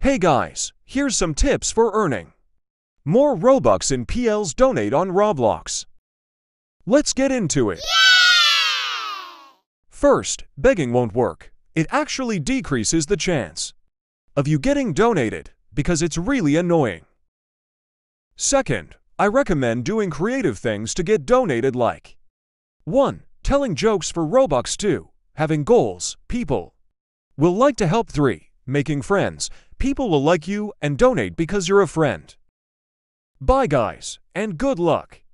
Hey guys, here's some tips for earning more Robux in PL's Donate on Roblox. Let's get into it. First, begging won't work. It actually decreases the chance of you getting donated because it's really annoying. Second, I recommend doing creative things to get donated like 1. Telling jokes for Robux. 2. Having goals. People will like to help. 3. Making friends. People will like you and donate because you're a friend. Bye guys, and good luck!